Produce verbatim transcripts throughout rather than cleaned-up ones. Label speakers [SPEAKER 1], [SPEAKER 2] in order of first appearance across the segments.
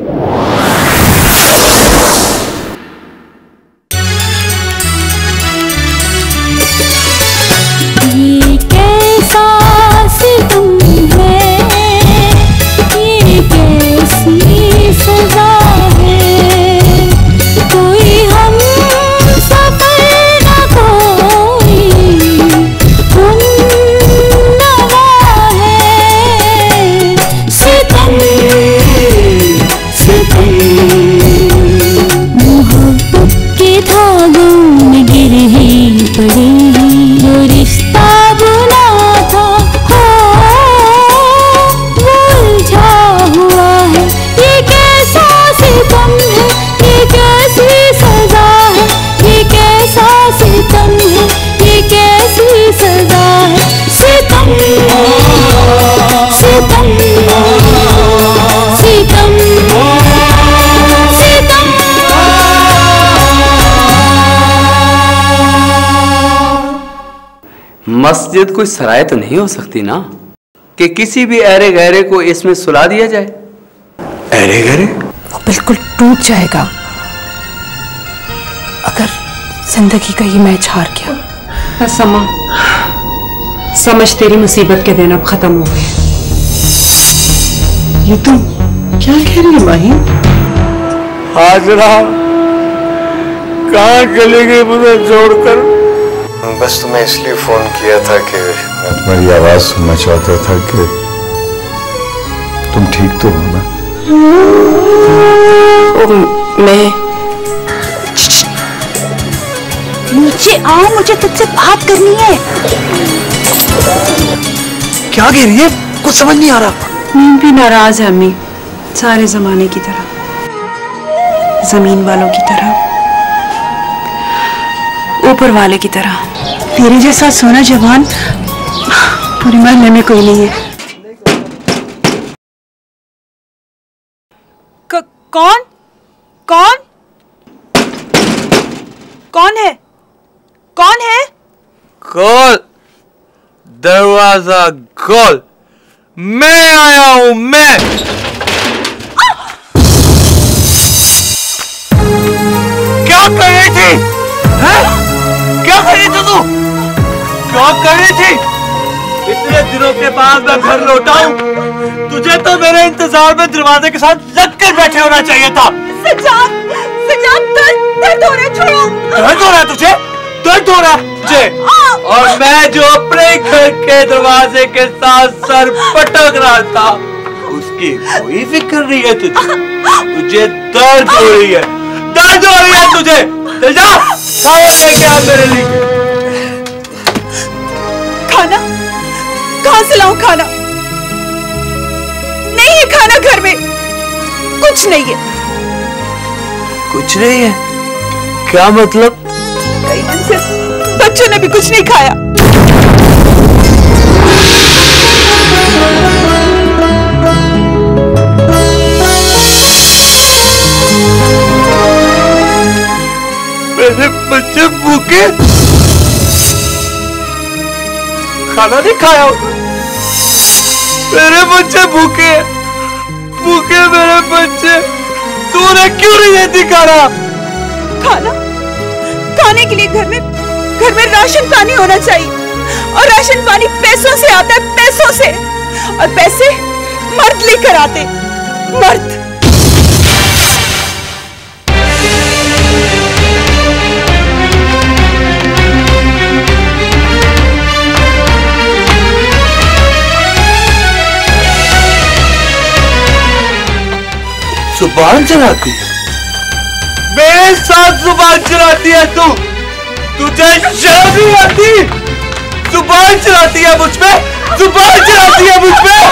[SPEAKER 1] मस्जिद कोई सराय तो नहीं हो सकती ना कि किसी भी अहरे गहरे को इसमें सुला दिया जाए।
[SPEAKER 2] अहरे गहरे
[SPEAKER 3] वो बिल्कुल टूट जाएगा अगर जिंदगी का ये मैच हार गया।
[SPEAKER 4] समा, समझ तेरी मुसीबत के दिन अब खत्म हो गए।
[SPEAKER 2] ये तुम क्या कह रही है माही?
[SPEAKER 5] हाजरा कहाँ चली गई मुझे छोड़कर?
[SPEAKER 6] बस तुम्हें इसलिए फोन किया था कि मैं तुम्हारी आवाज सुनना चाहता था कि तुम ठीक तो हो ना?
[SPEAKER 3] मैं नीचे आओ, मुझे तुझसे बात करनी है।
[SPEAKER 2] क्या कह रही है? कुछ समझ नहीं आ रहा।
[SPEAKER 4] नींद भी नाराज है अम्मी, सारे जमाने की तरह, जमीन वालों की तरह, ऊपर वाले की तरह। तेरे जैसा सोना जवान पूरी महल्ले में कोई नहीं है। क- कौन कौन कौन है? कौन है?
[SPEAKER 5] खोल दरवाजा, खोल। मैं आया हूं, मैं। क्या कर रही थी? है? क्या कर रही थी तू? क्या कर रही थी? इतने दिनों के बाद मैं घर लौटा हूं। तुझे तो मेरे इंतजार में दरवाजे के साथ लग कर बैठे होना चाहिए था।
[SPEAKER 4] सजाद, सजाद, दर्द दर्द हो रहा है, छोड़ो।
[SPEAKER 5] दर्द हो रहा है तुझे? दर्द हो रहा है तुझे? और मैं जो अपने घर के दरवाजे के साथ सर पटक रहा था, उसकी कोई फिक्र नहीं है तुझे। तुझे दर्द हो रही है, दर्द हो रही है तुझे। चल जा, खाना लेके आ मेरे लिए।
[SPEAKER 4] खाना? कहां से लाऊं खाना? नहीं है खाना घर में, कुछ नहीं है।
[SPEAKER 5] कुछ नहीं है? क्या मतलब?
[SPEAKER 4] कई दिन से बच्चों ने भी कुछ नहीं खाया।
[SPEAKER 5] मेरे बच्चे भूखे, खाना नहीं खाया। मेरे बच्चे भूखे, भूखे मेरे बच्चे। तूने क्यों नहीं देती खाना?
[SPEAKER 4] खाना खाने के लिए घर में घर में राशन पानी होना चाहिए, और राशन पानी पैसों से आता है, पैसों से। और पैसे मर्द लेकर आते, मर्द।
[SPEAKER 5] जुबान चलाती है, मेरे साथ जुबान चलाती है तू। तुझे शर्म नहीं आती? जुबान चलाती है मुझ पे, जुबान चलाती है मुझ पे।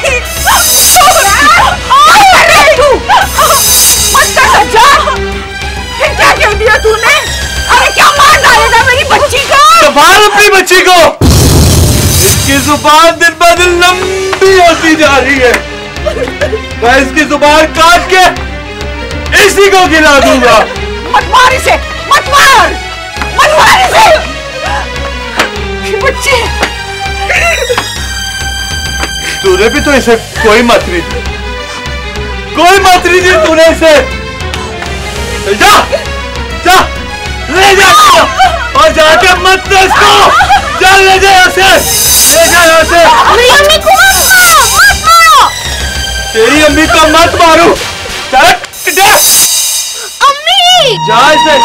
[SPEAKER 4] क्या कह दिया तूने? अरे क्या मार डालेगा मेरी बच्ची को?
[SPEAKER 5] संभाल अपनी बच्ची को। इसकी जुबान दिन ब दिन लंबी होती जा रही है। मैं इसकी जुबान काट के इसी को गिरा दूंगा।
[SPEAKER 4] मत मार इसे, मत मार, मत मार इसे। बच्चे,
[SPEAKER 5] तूने भी तो इसे कोई मत नहीं दी। कोई बात नहीं दी तूने इसे। जा जा ले जा और जाके मत दे इसको। जा ले जा यहाँ से, ले जा यहाँ से।
[SPEAKER 3] मेरी अम्मी को मत मारो, मत मारो।
[SPEAKER 5] तेरी अम्मी को मत मारू। चल जा
[SPEAKER 3] अम्मी
[SPEAKER 5] जा इसे।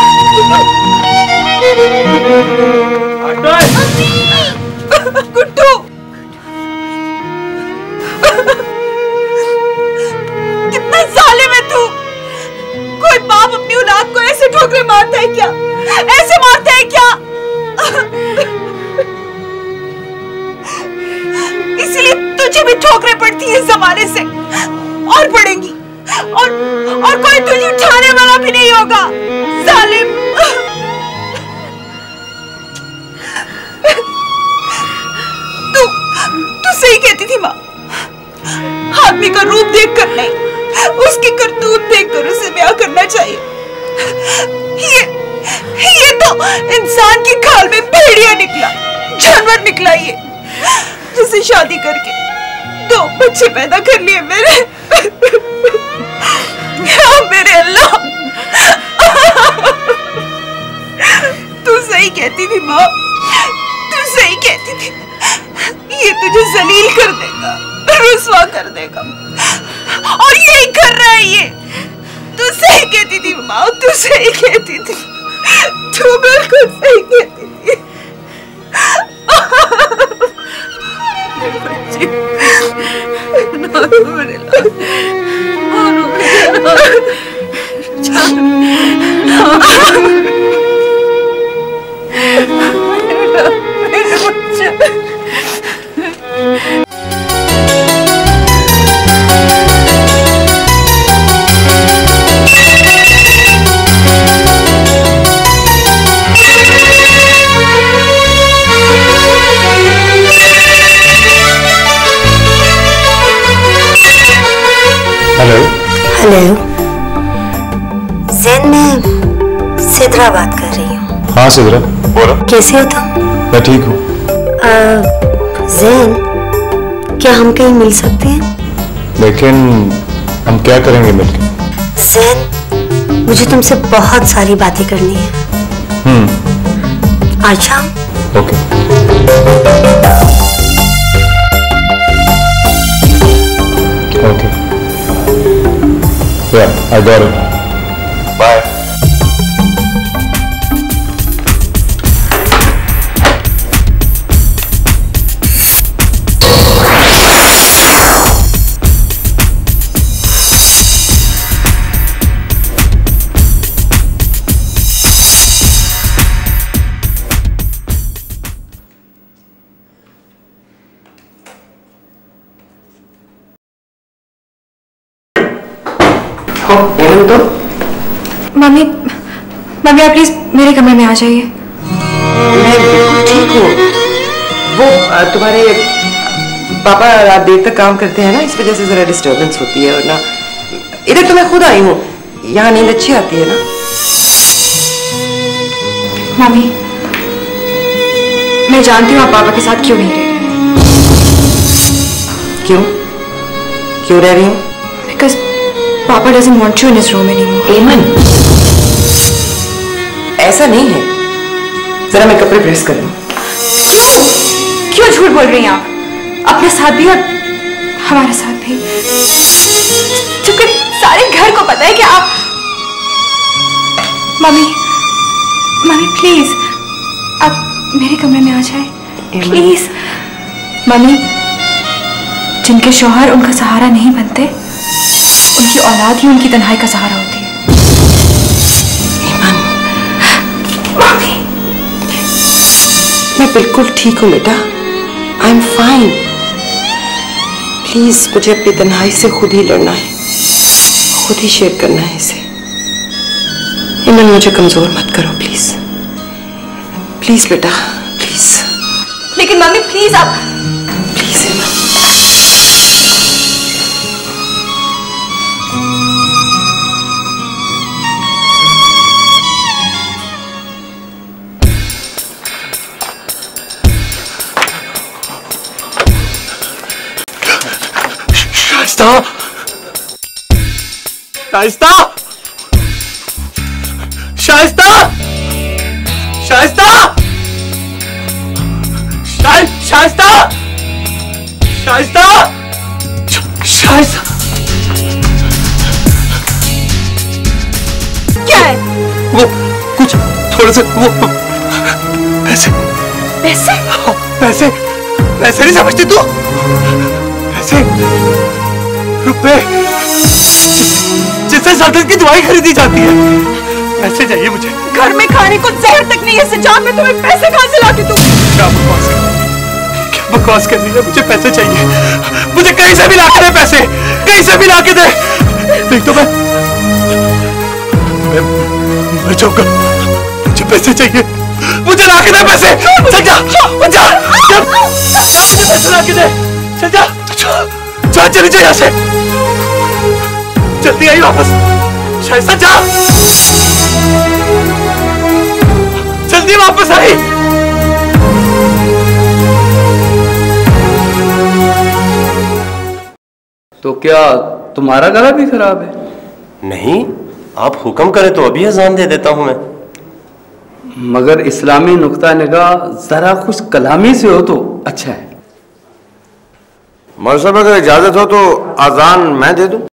[SPEAKER 4] गुड्डू कितना जालिम है तू। कोई बाप अपनी औलाद को ऐसे ठोकरे मारता है क्या? ऐसे मारता है क्या? इसलिए तुझे भी ठोकरे पड़ती है जमाने से और पड़ेंगी, और और कोई तुझे उठाने वाला भी नहीं होगा। जालिम। तू तू सही कहती थी माँ। आदमी का रूप देखकर नहीं, उसकी करतूत देखकर उसे ब्याह करना चाहिए। ये ये तो इंसान की खाल में भेड़िया निकला, जानवर निकला ये, जिसे शादी करके दो बच्चे पैदा कर लिए मेरे। मेरे अल्लाह। तू सही कहती थी माँ, तू सही कहती थी। ये तुझे जलील कर देगा, रुस्वा कर देगा, और यही कर रहा है ये। तू सही कहती थी माँ, तू सही कहती थी, तू बिल्कुल सही कहती थी।
[SPEAKER 6] हेलो
[SPEAKER 7] हेलो जैन, मैं सिद्रा बात कर रही हूँ।
[SPEAKER 6] हाँ सिद्रा बोलो।
[SPEAKER 7] कैसे हो तुम?
[SPEAKER 6] मैं ठीक हूँ।
[SPEAKER 7] जैन, क्या हम कहीं मिल सकते हैं?
[SPEAKER 6] लेकिन हम क्या करेंगे मिलकर?
[SPEAKER 7] जैन, मुझे तुमसे बहुत सारी बातें करनी है।
[SPEAKER 6] हम्म
[SPEAKER 7] आज शाम?
[SPEAKER 6] Okay. Okay Yeah, I got it. Bye.
[SPEAKER 8] तो मम्मी मम्मी आप प्लीज मेरे कमरे में आ जाइए।
[SPEAKER 9] मैं बिल्कुल ठीक हूँ। वो तुम्हारे पापा रात देर तक काम करते हैं ना, इस वजह से जरा डिस्टर्बेंस होती है। और ना इधर तो मैं खुद आई हूँ, यहाँ नींद अच्छी आती है ना।
[SPEAKER 8] मम्मी मैं जानती हूँ आप पापा के साथ क्यों नहीं रह रही।
[SPEAKER 9] क्यों क्यों रह रही हूँ?
[SPEAKER 8] बिकॉज पापा doesn't want you in his room anymore.
[SPEAKER 9] एमन, ऐसा नहीं है। जरा मैं कपड़े प्रेस कर लूं।
[SPEAKER 8] क्यों क्यों झूठ बोल रही हैं आप? अपने साथ भी और हमारे साथ भी, जबकि सारे घर को पता है कि आप। मम्मी मम्मी प्लीज आप मेरे कमरे में आ जाए प्लीज। मम्मी, जिनके शौहर उनका सहारा नहीं बनते, उनकी औलाद ही उनकी तन्हाई का सहारा होती है।
[SPEAKER 9] मम्मी, मैं बिल्कुल ठीक हूँ बेटा, आई एम फाइन। प्लीज मुझे अपनी तन्हाई से खुद ही लड़ना है, खुद ही शेयर करना है इसे। इमन, मुझे कमजोर मत करो प्लीज, प्लीज बेटा प्लीज।
[SPEAKER 8] लेकिन मम्मी प्लीज आप।
[SPEAKER 9] प्लीज इमन।
[SPEAKER 2] शाइस्ता,
[SPEAKER 5] शाइस्ता, शाइस्ता, शाइस्ता, शाइस्ता, शाइस्ता, शाइस्ता।
[SPEAKER 4] क्या है?
[SPEAKER 2] वो कुछ थोड़ा सा वो पैसे
[SPEAKER 4] पैसे
[SPEAKER 2] पैसे पैसे नहीं समझती तू? पैसे रुपए जिससे सर्दर्द की दवाई खरीदी जाती है। पैसे चाहिए मुझे।
[SPEAKER 4] घर में खाने को जहर तक नहीं है सजाद, मैं तुम्हें पैसे कहां से लाके दूं?
[SPEAKER 2] क्या बकवास क्या बकवास कर रही है? मुझे पैसे चाहिए, मुझे कहीं से भी ला के दे पैसे, कहीं से भी ला के दे। नहीं तो मैं मैं मर जाऊंगा। मुझे पैसे चाहिए, मुझे ला के दे पैसे। चल जा, जा, जा, जा, मुझे पैसे ला के दे। चल जा, जा, चली जा यहाँ से। जल्दी आई वापस। शाइस्ता जा, जल्दी वापस आई।
[SPEAKER 1] तो क्या तुम्हारा गला भी खराब है?
[SPEAKER 5] नहीं, आप हुक्म करें तो अभी अजान दे देता हूं मैं।
[SPEAKER 1] मगर इस्लामी नुक्ता निगाह जरा कुछ कलामी से हो तो अच्छा है।
[SPEAKER 6] मौलवी साहब अगर इजाजत हो तो अजान मैं दे दूं?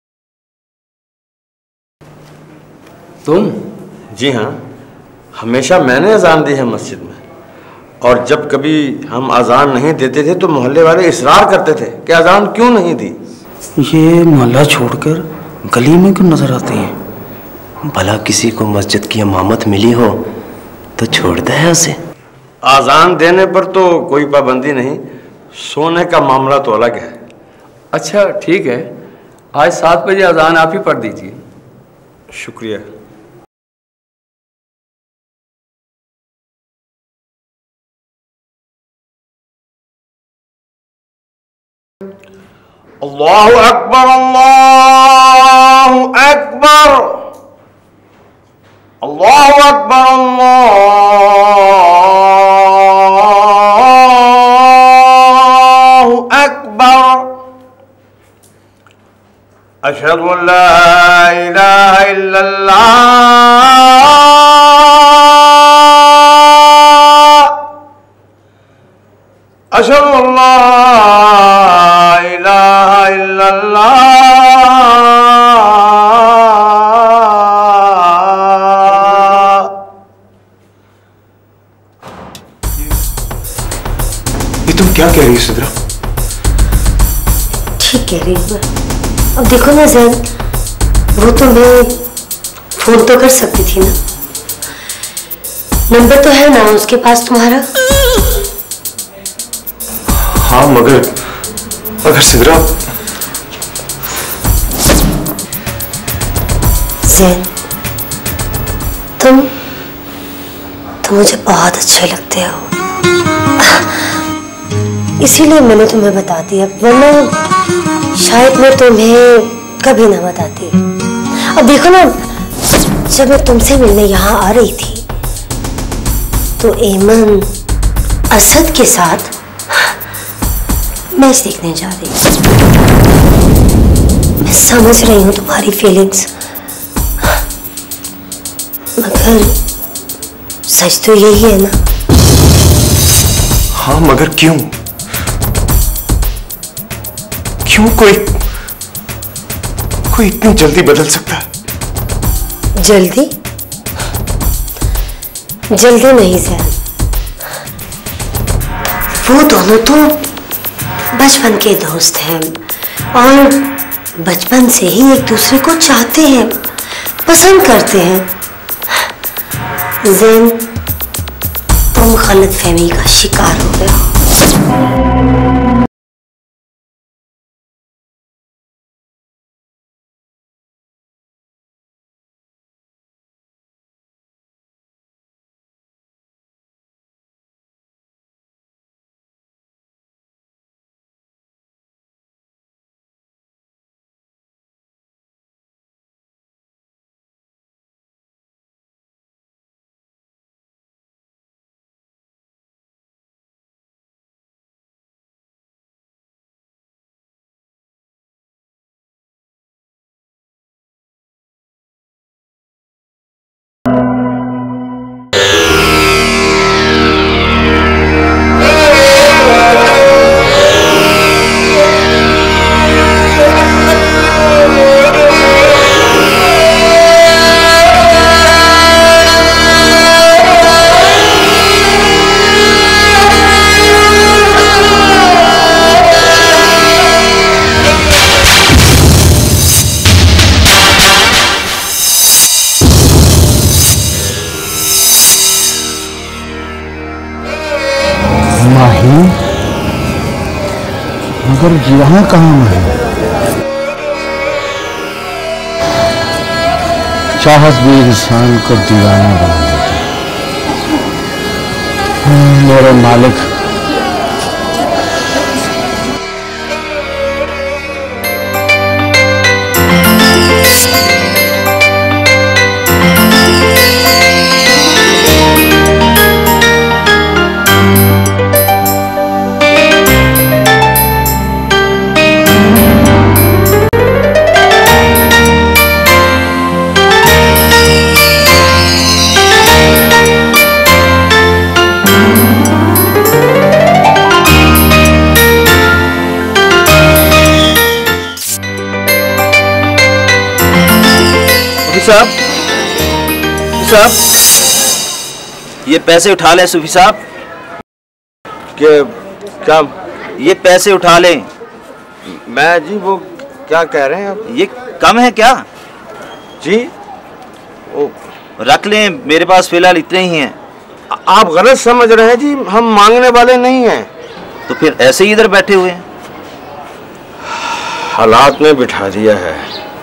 [SPEAKER 1] तुम?
[SPEAKER 6] जी हाँ, हमेशा मैंने अजान दी है मस्जिद में, और जब कभी हम अजान नहीं देते थे तो मोहल्ले वाले इसरार करते थे कि अजान क्यों नहीं दी।
[SPEAKER 2] ये मोहल्ला छोड़कर गली में क्यों नजर आती है?
[SPEAKER 5] भला किसी को मस्जिद की इमामत मिली हो तो छोड़ता है उसे।
[SPEAKER 6] अजान देने पर तो कोई पाबंदी नहीं, सोने का मामला तो अलग है।
[SPEAKER 1] अच्छा ठीक है, आज सात बजे अजान आप ही पढ़ दीजिए।
[SPEAKER 6] शुक्रिया। अल्लाहु अकबर, अल्लाहु अकबर, अल्लाहु अकबर, अल्लाहु अकबर। अशहदु अल्ला इलाहा इल्लल्लाह, अशहदु अल्ला इलाहा इल्लल्लाह।
[SPEAKER 2] ये तुम क्या कह रही हो सिद्रा?
[SPEAKER 7] ठीक कह रही हूँ मैं। अब देखो ना जैन, वो तो मैं फोन तो कर सकती थी ना, नंबर तो है ना उसके पास तुम्हारा।
[SPEAKER 2] हाँ मगर अगर सिद्रा।
[SPEAKER 7] जैन, तुम तुम मुझे बहुत अच्छे लगते हो, इसीलिए मैंने तुम्हें बता दिया, वरना शायद मैं तुम्हें कभी ना बताती। अब देखो ना, जब मैं तुमसे मिलने यहाँ आ रही थी तो एमन असद के साथ मैच देखने जा रही थी। मैं समझ रही हूँ तुम्हारी फीलिंग्स, मगर सच तो यही है ना।
[SPEAKER 2] हाँ मगर क्यों? क्यों कोई कोई इतनी जल्दी बदल सकता है?
[SPEAKER 7] जल्दी जल्दी नहीं सर, वो दोनों तो बचपन के दोस्त हैं और बचपन से ही एक दूसरे को चाहते हैं, पसंद करते हैं। ज़ैन, तुम गलतफहमी का शिकार हो गए हो।
[SPEAKER 10] मगर यहाँ कहाँ है? चाहत भी इंसान को दीवाना बना देती है। मेरे मालिक
[SPEAKER 11] साहब, साहब, ये पैसे उठा लें सूफी साहब।
[SPEAKER 6] के क्या?
[SPEAKER 11] ये पैसे उठा लें।
[SPEAKER 6] मैं जी वो क्या कह रहे हैं आप?
[SPEAKER 11] ये कम है क्या?
[SPEAKER 6] जी
[SPEAKER 11] ओ, रख लें, मेरे पास फिलहाल इतने ही हैं।
[SPEAKER 6] आप गलत समझ रहे हैं जी, हम मांगने वाले नहीं हैं।
[SPEAKER 11] तो फिर ऐसे ही इधर बैठे हुए हैं?
[SPEAKER 6] हालात में बिठा दिया है,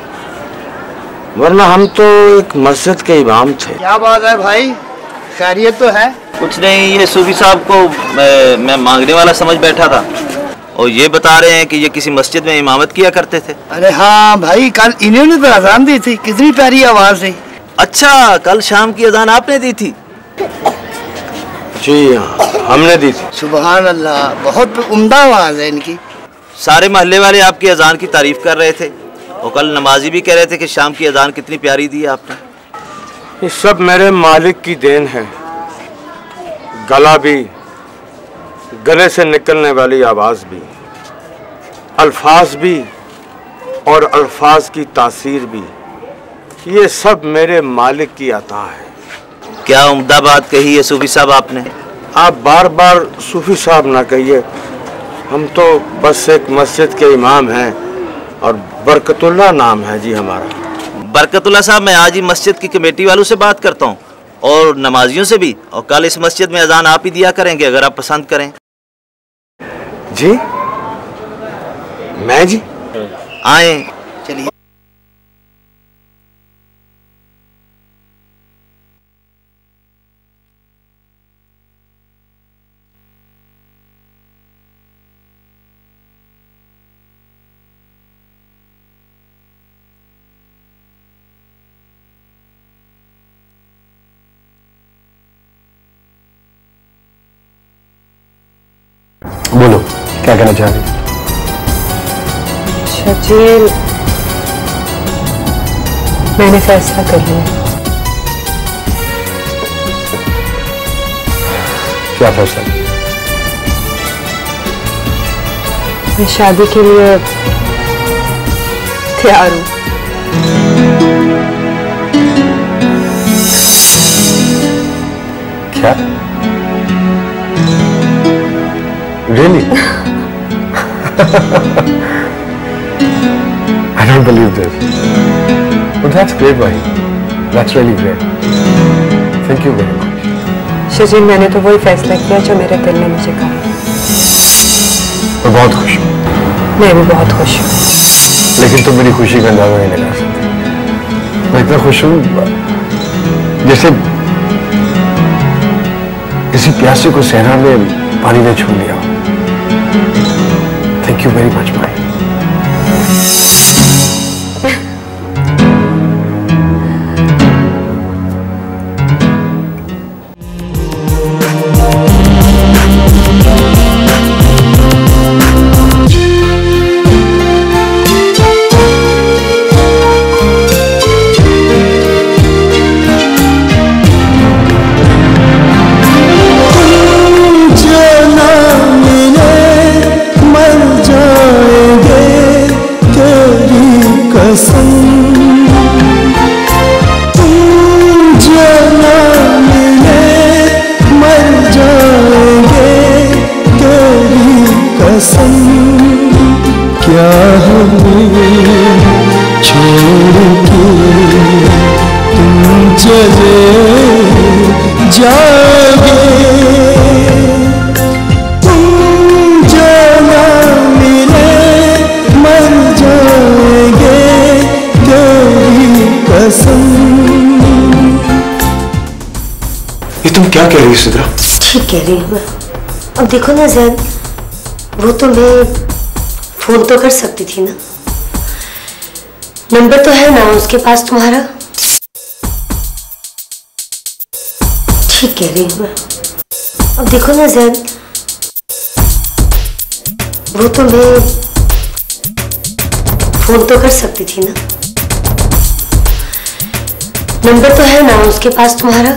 [SPEAKER 6] वरना हम तो एक मस्जिद के इमाम थे।
[SPEAKER 12] क्या बात है भाई, खैरियत तो है?
[SPEAKER 11] कुछ नहीं, ये सूफी साहब को मैं, मैं मांगने वाला समझ बैठा था और ये बता रहे हैं कि ये किसी मस्जिद में इमामत किया करते थे।
[SPEAKER 12] अरे हाँ भाई, कल इन्होंने तो अजान दी थी, कितनी प्यारी आवाज है।
[SPEAKER 11] अच्छा, कल शाम की अजान आपने दी थी?
[SPEAKER 6] जी हाँ, हमने दी थी।
[SPEAKER 12] सुभान अल्लाह, बहुत उम्दा आवाज है इनकी।
[SPEAKER 11] सारे मोहल्ले वाले आपकी अजान की तारीफ कर रहे थे और कल नमाजी भी कह रहे थे कि शाम की अजान कितनी प्यारी दी है आपने।
[SPEAKER 6] ये सब मेरे मालिक की देन है। गला भी, गले से निकलने वाली आवाज़ भी, अल्फाज भी और अल्फाज की तासीर भी, ये सब मेरे मालिक की अता है।
[SPEAKER 11] क्या उम्दा बात कही है सूफी साहब आपने।
[SPEAKER 6] आप बार बार सूफी साहब ना कहिए, हम तो बस एक मस्जिद के इमाम हैं और बरकतुल्ला नाम है जी हमारा।
[SPEAKER 11] बरकतुल्ला साहब, मैं आज ही मस्जिद की कमेटी वालों से बात करता हूँ और नमाजियों से भी, और कल इस मस्जिद में अजान आप ही दिया करेंगे अगर आप पसंद करें।
[SPEAKER 6] जी मैं जी
[SPEAKER 11] आए,
[SPEAKER 12] चलिए।
[SPEAKER 10] बोलो, क्या कहना चाह रही?
[SPEAKER 9] शकील, मैंने फैसला कर लिया।
[SPEAKER 10] क्या फैसला?
[SPEAKER 9] मैं शादी के लिए तैयार हूँ।
[SPEAKER 10] क्या? Really? I don't believe this. But that's great, Vahi. That's really great. Thank you very much.
[SPEAKER 9] शजीन, मैंने तो वही फैसला किया जो मेरे दिल ने मुझे कहा।
[SPEAKER 10] मैं बहुत खुश हूँ।
[SPEAKER 9] मैं भी बहुत खुश हूँ।
[SPEAKER 10] लेकिन तुम मेरी खुशी का अंदाजा नहीं लगा सकते। मैं इतना खुश हूँ जैसे किसी प्यासे को सहरा में पानी ने छू लिया। Thank you very much, Mai.
[SPEAKER 13] तुम जाना मिले
[SPEAKER 2] कसम।
[SPEAKER 10] ये तुम क्या कह रही हो सिद्रा?
[SPEAKER 7] ठीक कह रही हूँ मैं। अब देखो ना जैन, वो तुम्हें फोन तो कर सकती थी ना, नंबर तो है ना उसके पास तुम्हारा। ठीक कह रही हूँ मैं। अब देखो ना जैन, वो तुम्हें फोन तो कर सकती थी ना, नंबर तो है ना उसके पास तुम्हारा।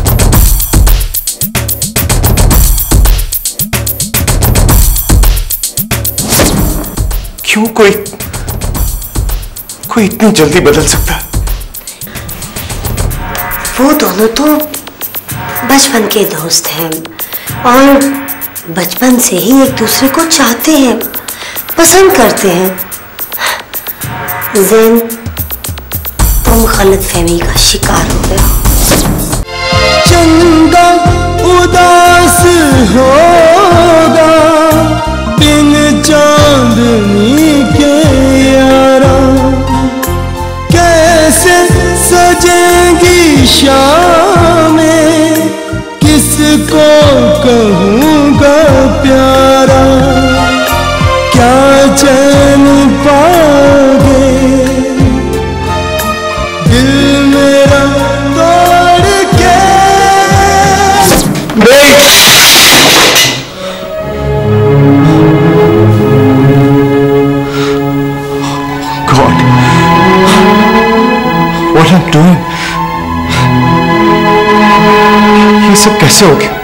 [SPEAKER 10] क्यों कोई कोई इतनी जल्दी बदल सकता है?
[SPEAKER 7] वो दोनों तो बचपन के दोस्त हैं और बचपन से ही एक दूसरे को चाहते हैं, पसंद करते हैं। ज़ैन, तुम गलतफहमी का शिकार हो गए हो।
[SPEAKER 2] चंदा उदास होगा बिन चांदनी के यारा, कैसे सजेगी शामें किसको कहूँगा प्यारा, क्या चैन पाओगे दिल मेरा तोड़ के।
[SPEAKER 10] God, what I'm doing? ये सब कैसे हो गया?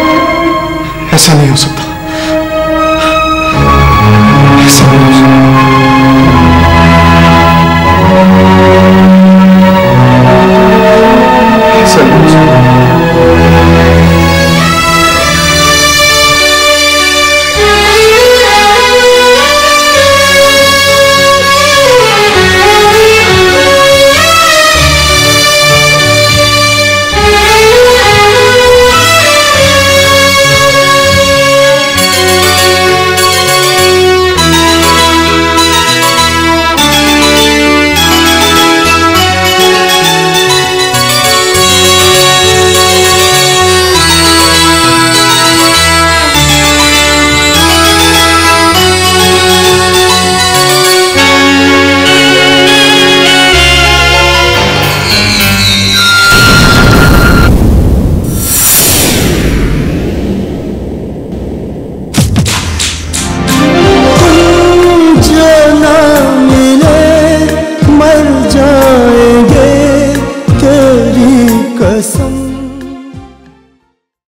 [SPEAKER 10] ऐसा नहीं हो सकता, ऐसा नहीं हो सकता।